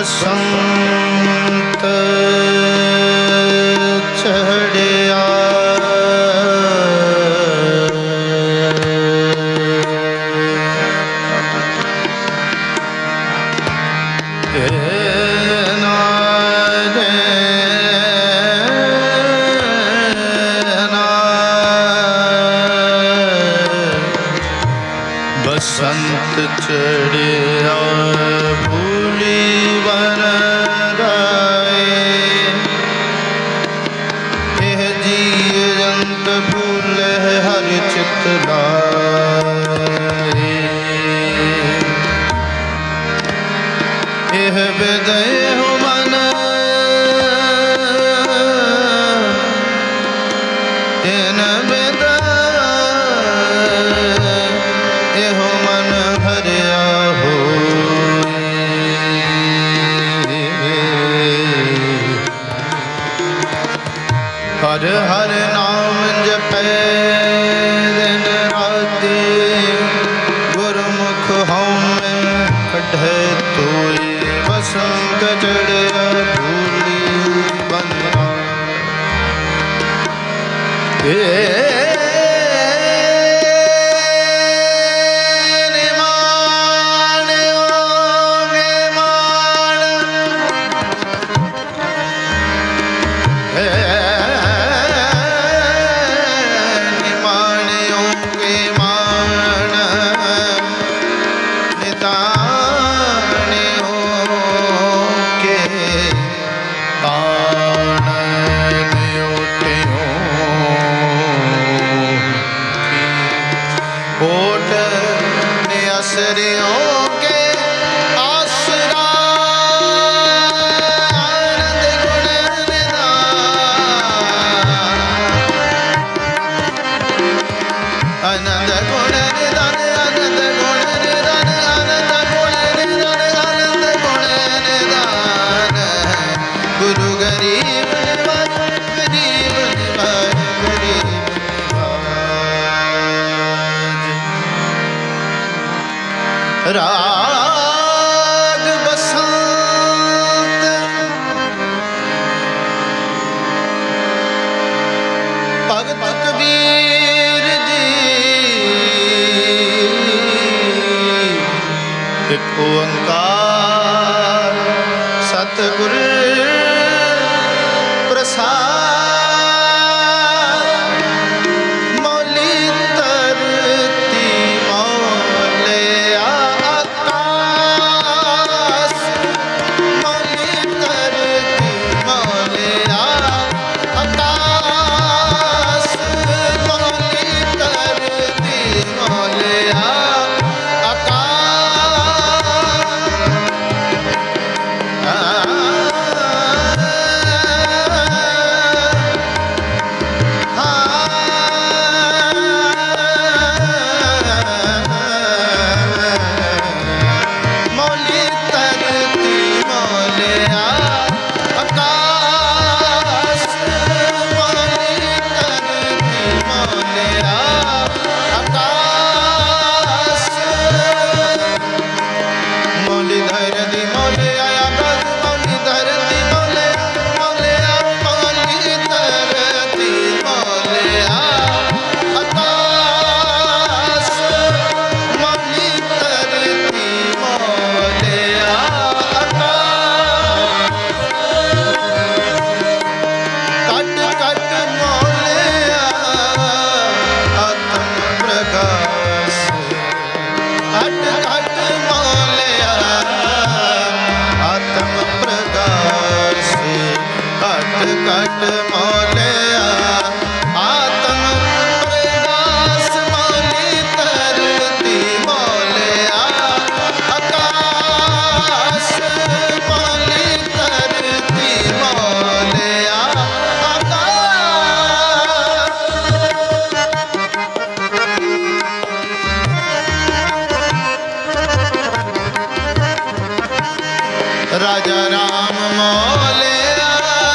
बसंत चढ़िया बसंत चढ़िया भूली बन गाए यह जीवंत फूल हर चित लाए यह विदय हो मन इन विदय हो मन हरिया हो हर हर नाम जपै दिन राति गुरमुख हमें कढ़े तोई बसंत चढ़िया भूली बन राग बसंत भगत कबीर जी एक ओंकार सतगुर प्रसाद राजा राम मोलिया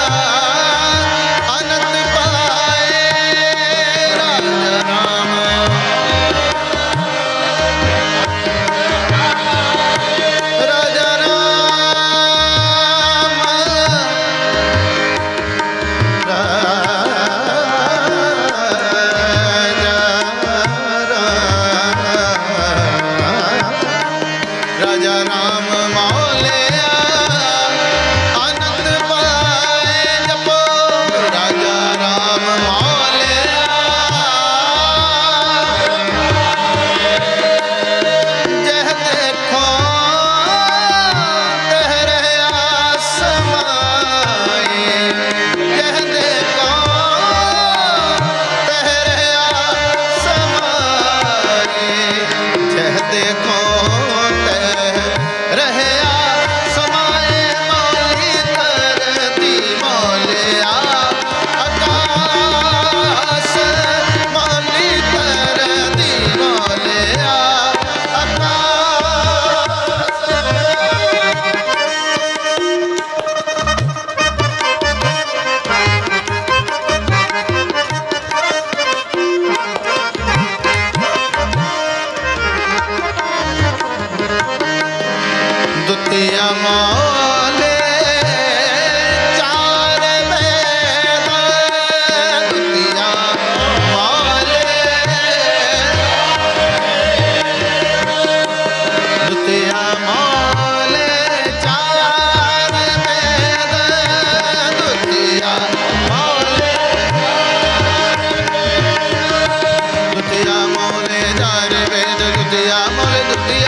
अनंत पाए राजा राम राजा राम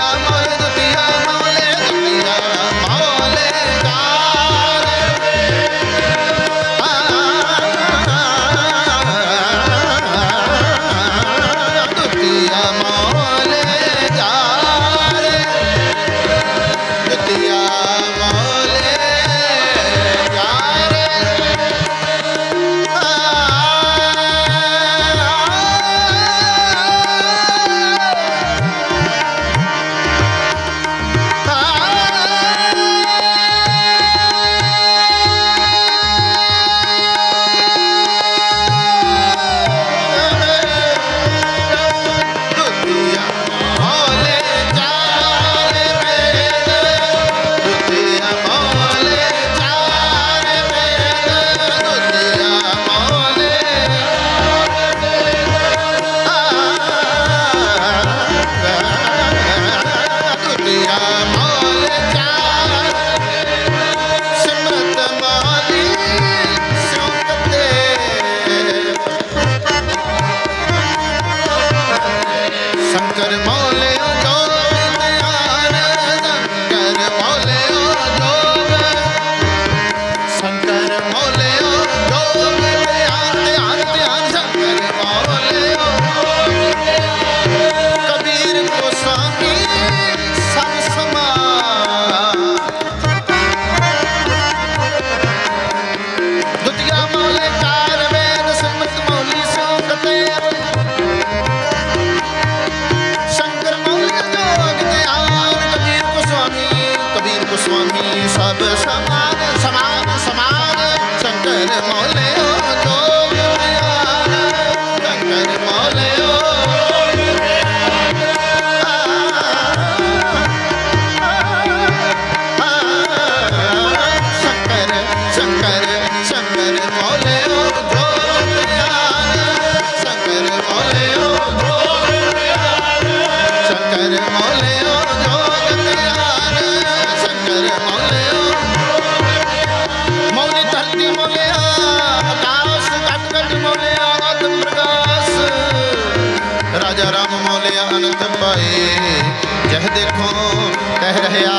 जह देखो कह रहा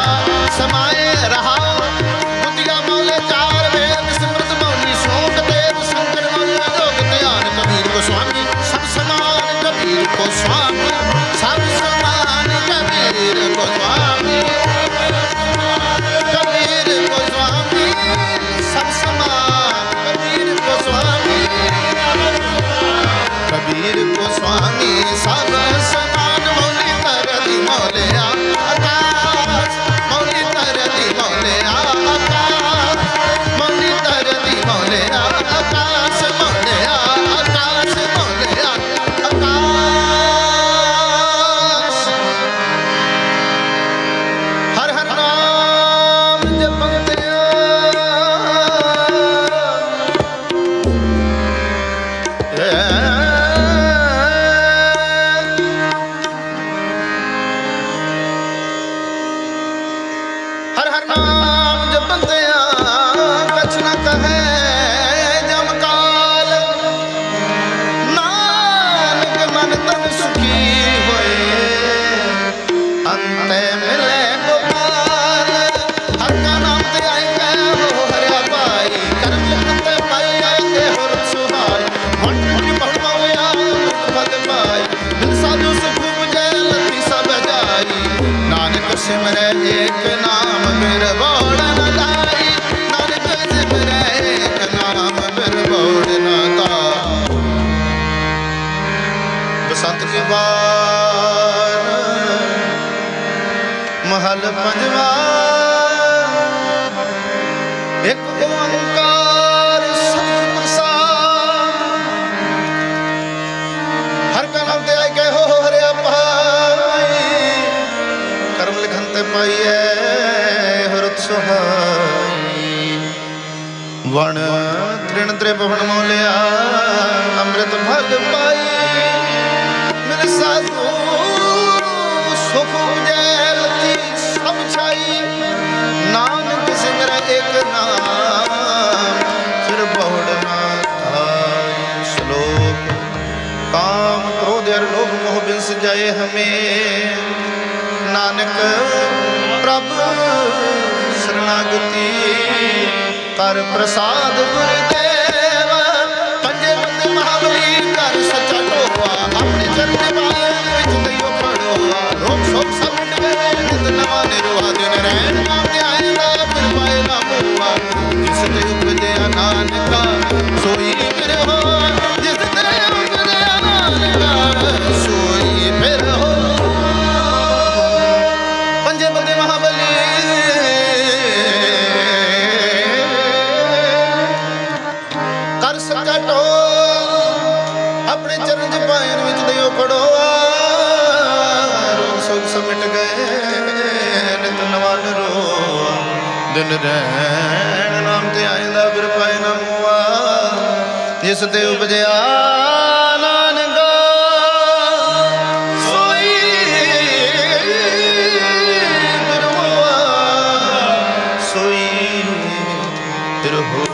समाए रहा बुद्धिया मौले चार वेद सिमरत मौली शोक देव शंकर मौले जोग ध्यान कबीर को स्वामी सब समान कबीर को स्वामी सब समान कबीर को स्वामी कबीर को स्वामी सब समान कबीर को स्वामी कबीर को स्वामी सब समान मौली तरदी मौले आकाश मौली तरदी मौले आकाश मौली तरदी मौले आकाश मौले आकाश मौले आकाश। हर हर नाम जपते सिमरे एक नाम मेरे बोल न जाई नानक सिमरे एक नाम मेरे बोल न जाई। बसंत की बार महल पंजवा एक ओंकार सतप्रसाद हर का नाम ते आई के हो हरे कर्म लिखनते पाइए हरत सुहाई वण तृण त्रिभुवन मौलिया अमृत भग पाई मेरे साधु सुख उजैलती सब छाई नानक सिमर एक नाम फिर बहुड़ ना थाई। श्लोक काम क्रोध और लोभ मोह बिंस जाए हमें नानक प्रभ शरणागति कर प्रसाद गुरुदेव पंजे बंदे महाबली कर सच्चा टोआ अपने चरण पाए विच दइयो खड़ोआ रोक शोक सब मिट गए नित नवा निरुआ दिन रैन नाम आएगा फिर पाएगा मुआ जिस ते उपजया नानका सोई फिर हो जिस ते उपजया नानका सोई फिर हो पंजे बंदे महाबली कर सच्चा टोआ अपने चरण च पायन विच दइयो खड़ोआ रोग सोग सब मिट गए नित नवा निरोआ दिन रैन नाम ते आइंदा फिर पाए ना मुआ जिस ते उपजया नानका सोई फिर होआ सोई फिर होआ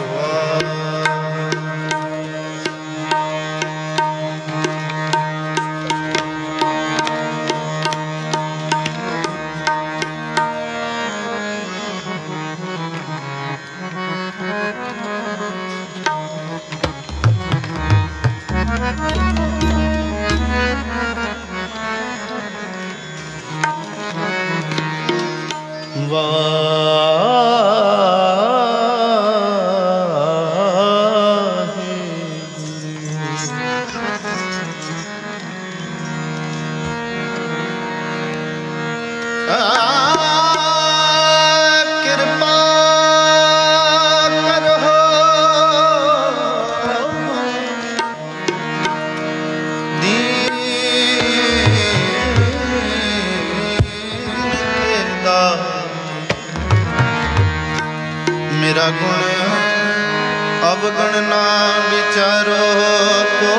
मेरा गुण अवगुण ना विचारो को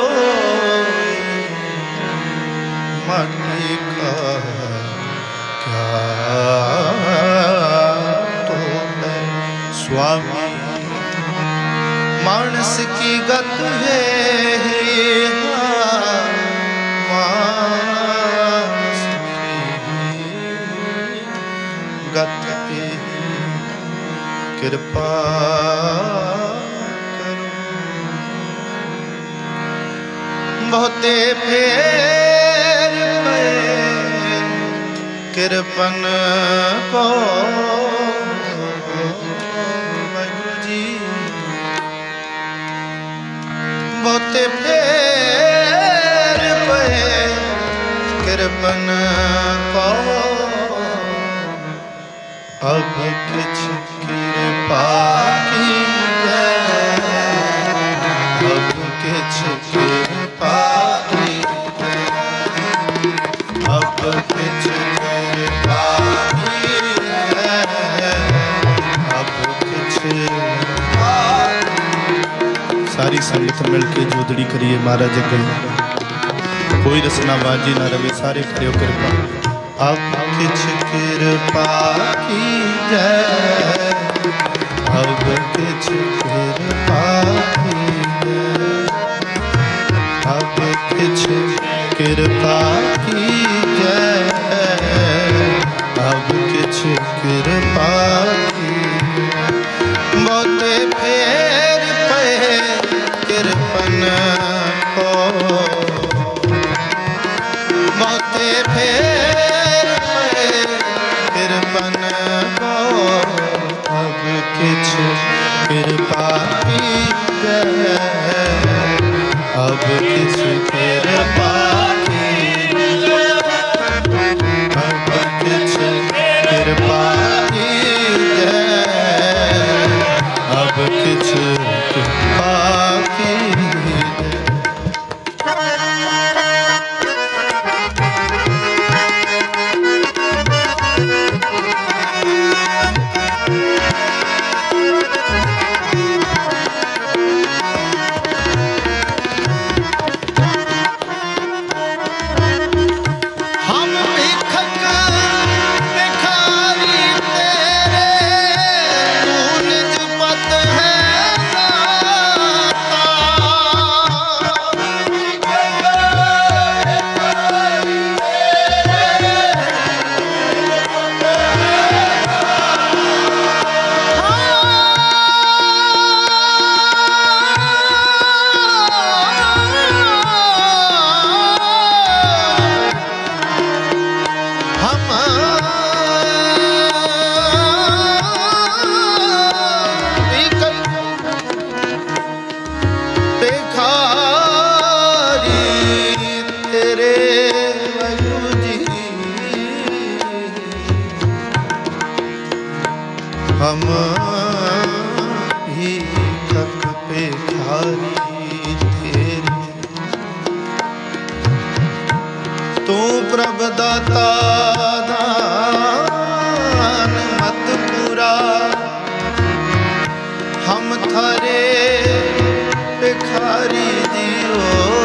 माटी का क्या तो है स्वामी मानस की गत है मानस की गत है कृपा करो बहुते फेर कृपन को वाहिगुरु जी बहुते फेर कृपन को अब किछ कृपा की अब किछ कृपा की अब किछ कृपा की अब किछ सारी संगत मिलके जोदड़ी करिए महाराज अगे कोई रसना बाजी ना रवे सारे करियो कृपा अब किछ कृपा की जय अब किछ कृपा की जय अब किछ कृपा की जय अब किछ कृपा की बहुते फेर पे कृपन को बहुते फेर कृपन को अब किछ कृपा की जय अब किछ कृपा की अब किछ कृपा की जय अब किछ कृपा की प्रभ दाता दान मत पूरा, हम थारे भिखारी दियो,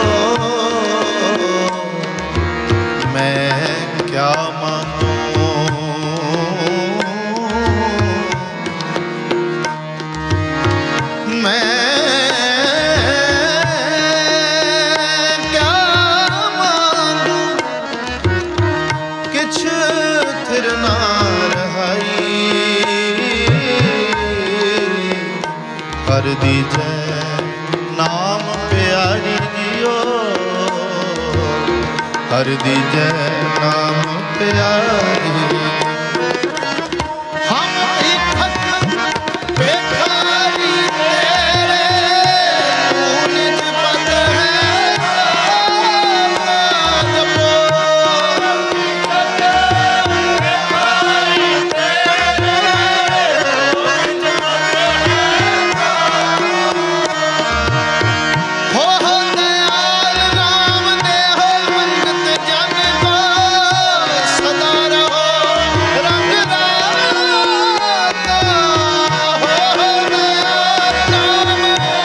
मैं क्या मांगू, मैं क्या मांगू, किछ थिर ना रहाई, कर दीजै नाम प्यारी दियो, कर दीजै नाम प्यारी। हम इकट्ठ भिखारी तेरे, तू निज पद है जपो, हो दयाल नाम दे हो मंगत जन को, सदा रहो रंग राता, हो दयाल नाम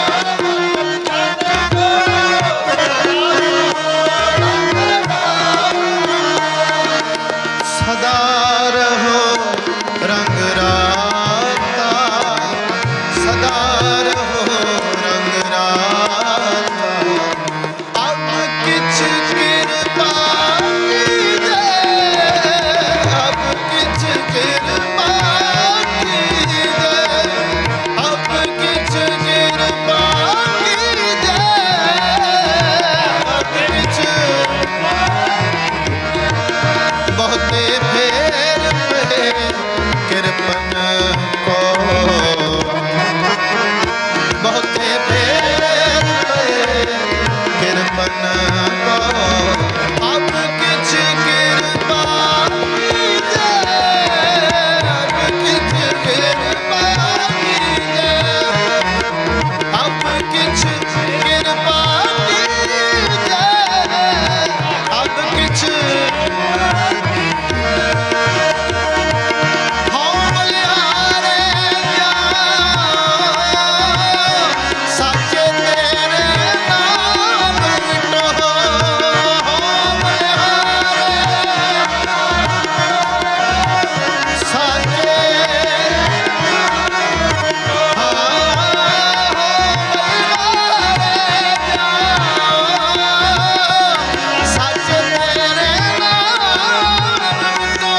सदा रहो रंग राता, सदा रहो रंग राता। अब किछ कृपा कीजे, अब किछ कृपा कीजे, अब किछ कृपा कीजे, अब किछ बहुते फेर पे कृपन को, बहुते फेर पे कृपन को, अब किछ कृपा कीजे, अब किछ कृपा कीजे, अब किछ कृपा कीजे, अब किछ हम बलिहारे साचे तेरे नाम मिटो, हम बलिहारे साचे, साचे तेरे नाम मिटो,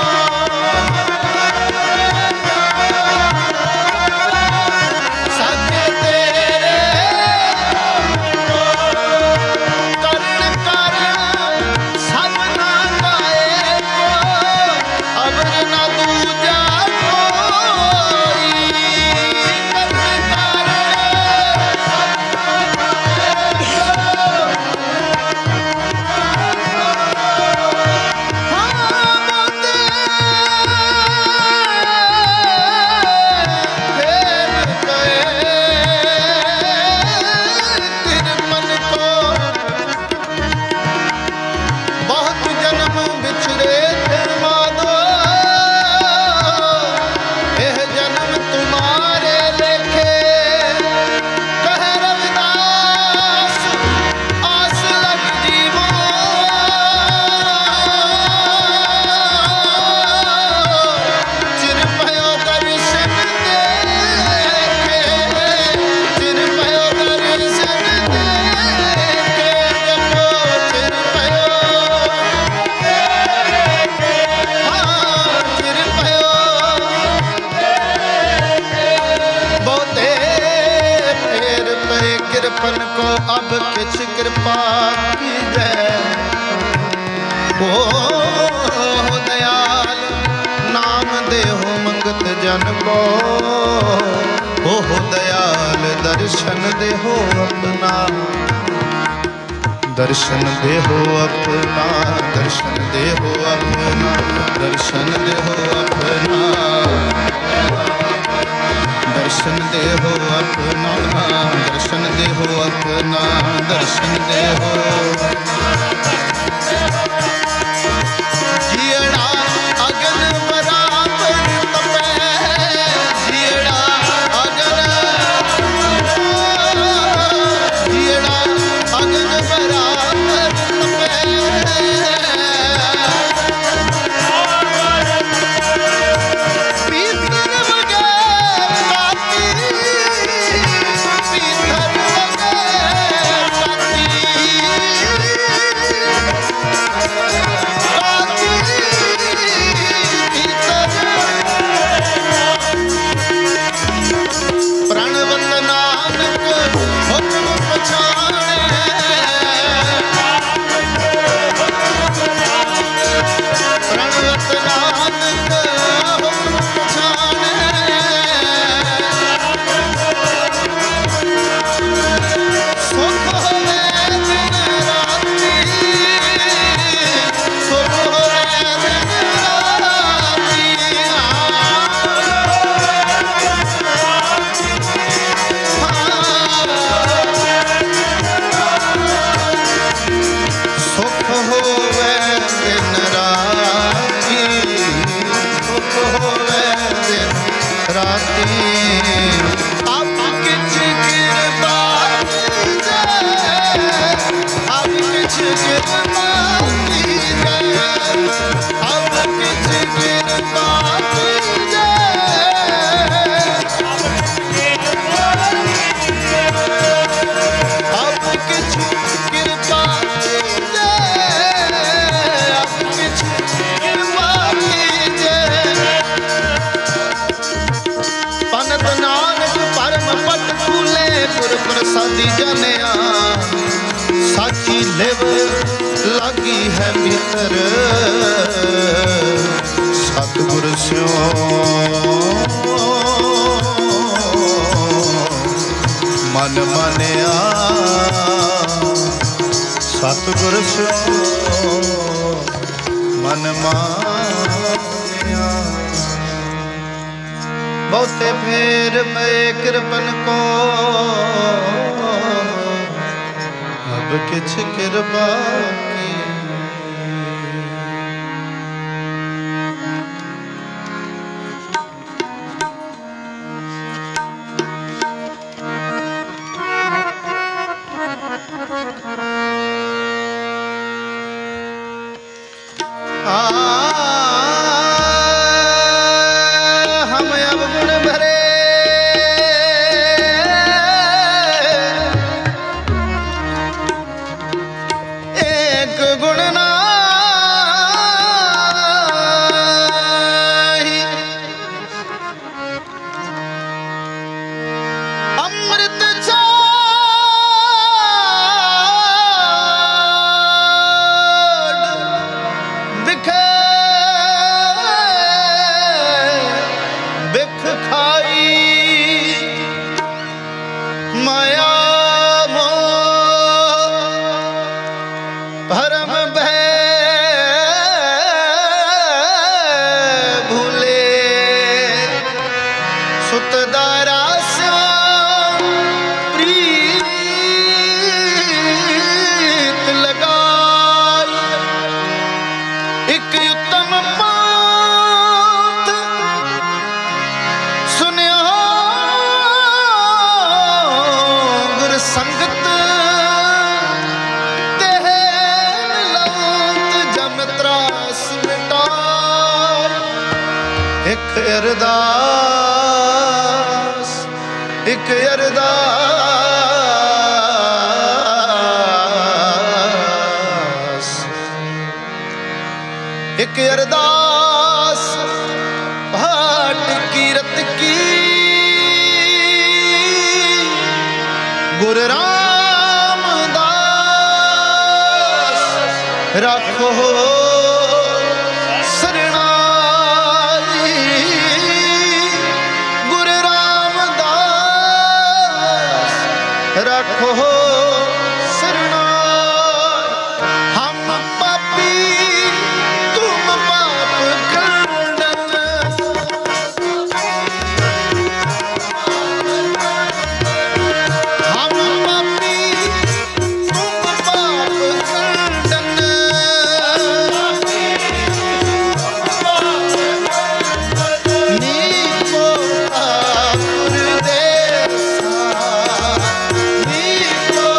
साचे तेरे कर्ण कर सबना गाए को, अबर न दूजा कोई, कर्ण कर बहुत जन्म बिछड़े थे माधो, यह जन्म तुम्हारे लेखे, कह रविदास आस लग जीवो, चिर भयो दर्शन देखे, चिर भयो दर्शन देखे, जपो चिर भयो, हाँ चिर भयो, बहुते फेर पे कृपन को, अब किछ कृपा कीजे, ओ दयाल नाम देहो मंगत जन को, ओ दयाल दर्शन देहो अपना, दर्शन देहो अपना, दर्शन देहो अपना, दर्शन देहो अपना, दर्शन देहो अपना, दर्शन देहो अपना, दर्शन देहो दिन राती, दुख होवे दिन राती। अब किछ कृपा कीजे, अब किछ कृपा कीजे, अब किछ कृपा कीजे, अब किछ कृपा कीजे, अब किछ कृपा कीजे। पनत नानक परम पट फूले, गुर प्रसादी जनिया, साची लिव लागी है भीतर, सतगुर स्यो मन मानिया, सतगुर स्यो मन मानिया। बहुते फेर पे कृपन को, अब किछ कृपा की। हम अब गुण भरे एक गुण नाही, अमृत छोड़ बिखे बिख खाई, माया मोह भरम भय भूले, सुतदारा श्याम प्रीत लगाई। एक उत्तम पांथ सुनिया, गुर संगत तेह मिलंत, जम त्रास मिटाई। एक अरदास, एक अरदास, एक अरदास भाट कीरत की, गुरु रामदास राखो शरणाई, गुरु रामदास राखो शरणाई। हम पापी तुम पाप खंडन, हम पापी तुम पाप खंडन, नीको गुरुदेव सा, नीको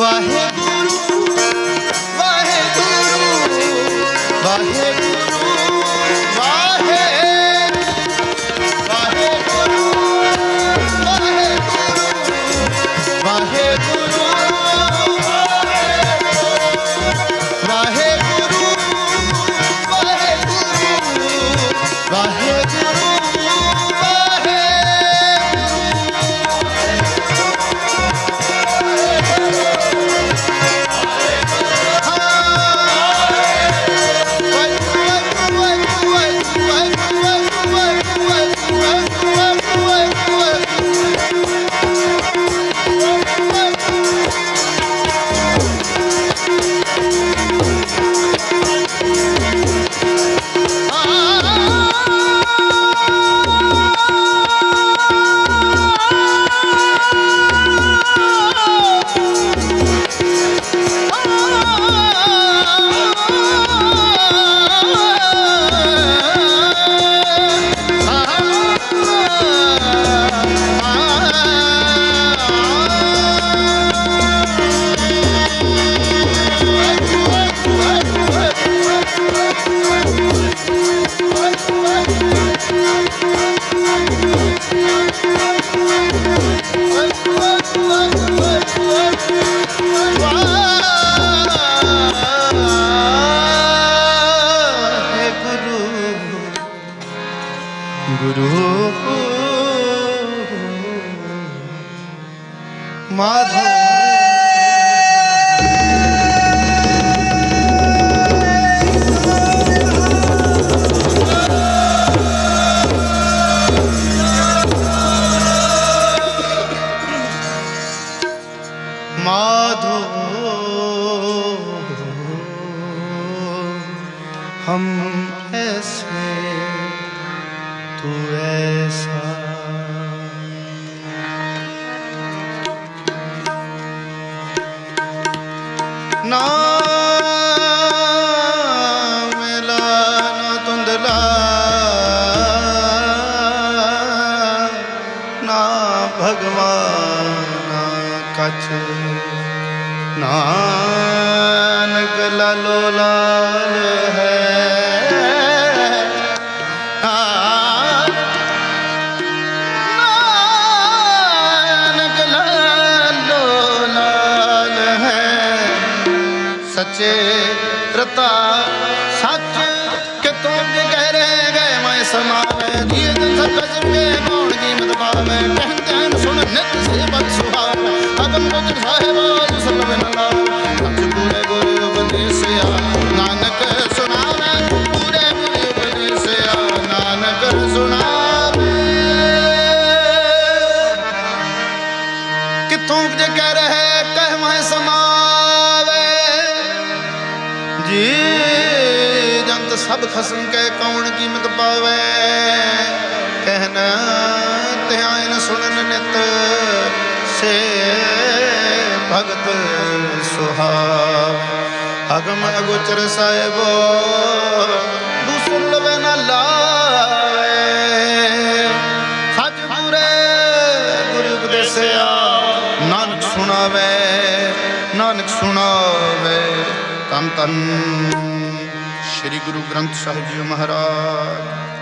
हम ऐसे तू ऐसा ना मिला ना धुंधला ना भगवान ना कछ नानक लालो लाल है सच्चे रता सच के तुम कह रहे गए मैं समावे जिए दिन सब जिम्मे कौन कीमत पावे कहते हैं सुन नित से बद सुहावे अगम बचन साहिब दुसल बिनला सच पूरे गुरु उपदेश या नानक सुनावे पूरे गुरु उपदेश या नानक सुनावे कि तुम जे कह रहे कह मैं समावे जी जंत सब खसम के कौन कीमत पावे कहना ध्यान सुनन नित से भगत सुहाव अगम अगोचर साहिबो दूसर वे न लावे सच पूरे गुरु उपदेसिया नानक सुनावे नानक सुनावे तन तन श्री गुरु ग्रंथ साहिब जी महाराज।